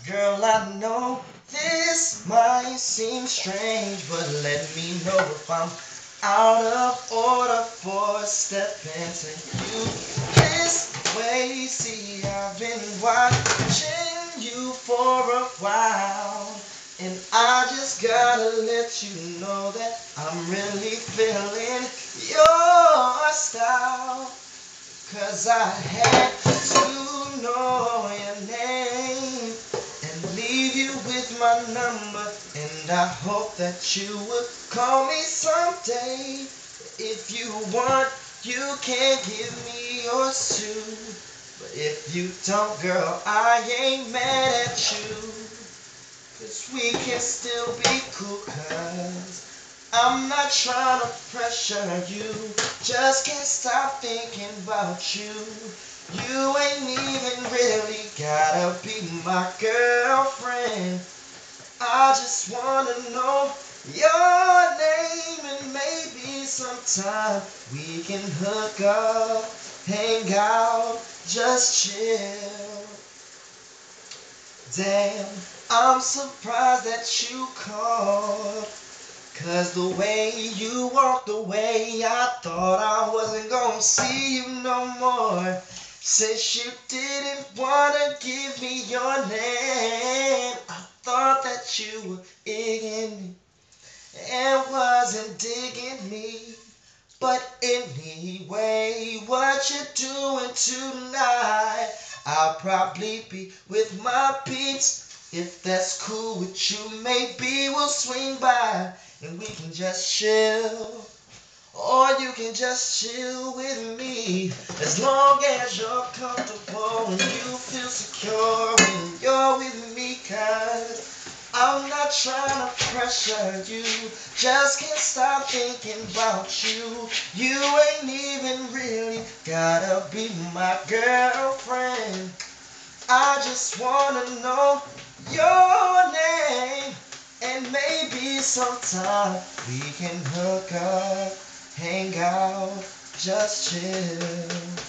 Girl, I know this might seem strange, but let me know if I'm out of order for stepping to you this way. See, I've been watching you for a while, and I just gotta let you know that I'm really feeling your style. 'Cause I had to know your name and leave you with my number, and I hope that you would call me someday. If you want, you can give me yours too. But if you don't, girl, I ain't mad at you. 'Cause we can still be cool, 'cause I'm not trying to pressure you, just can't stop thinking about you. You ain't even really gotta be my girlfriend. I just wanna know your name, and maybe sometime we can hook up, hang out, just chill. Damn, I'm surprised that you called. 'Cause the way you walked away, I thought I wasn't gonna see you no more. Since you didn't wanna give me your name, I thought that you were digging me and wasn't digging me. But anyway, what you doing tonight? I'll probably be with my peeps. If that's cool with you, maybe we'll swing by and we can just chill. Or you can just chill with me. As long as you're comfortable and you feel secure when you're with me. 'Cause I'm not trying to pressure you, just can't stop thinking about you. You ain't even really gotta be my girlfriend. I just wanna know your name, and maybe sometime we can hook up, hang out, just chill.